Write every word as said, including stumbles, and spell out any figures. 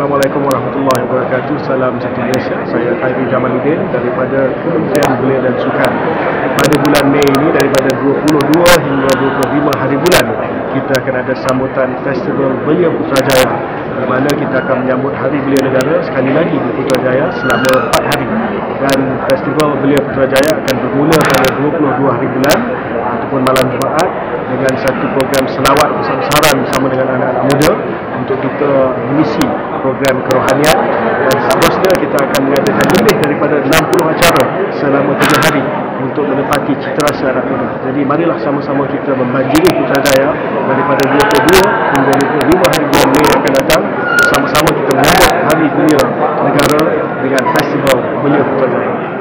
Assalamualaikum warahmatullahi wabarakatuh. Salam satu Malaysia. Saya Khairi Jamaluddin daripada Kementerian Belia dan Sukan. Pada bulan Mei ini, daripada dua puluh dua hingga dua puluh lima hari bulan, kita akan ada sambutan Festival Belia Putrajaya, di mana kita akan menyambut Hari Belia Negara sekali lagi di Putrajaya selama empat hari. Dan Festival Belia Putrajaya akan bermula pada dua puluh dua hari bulan ataupun malam Jumaat dengan satu program selawat besar-besaran bersama dengan anak-anak muda untuk kita mengisi program kerohanian, dan seterusnya kita akan mengadakan lebih daripada enam puluh acara selama tiga hari untuk menepati citra anak muda. Jadi marilah sama-sama kita membanjiri Putrajaya daripada dua puluh dua hingga dua puluh lima hari bulan Mei yang akan datang. Sama-sama kita menyambut Hari Belia Negara dengan Festival Belia Putrajaya.